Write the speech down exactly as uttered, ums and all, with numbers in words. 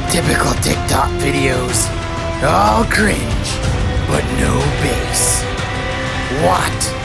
Typical TikTok videos. All cringe, but no bass. What?